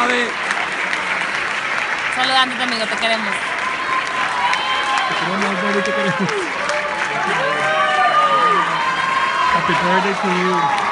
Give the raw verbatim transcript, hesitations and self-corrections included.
ver. Saludándote, amigo, te queremos. Te queremos, baby, te queremos. Happy birthday to you.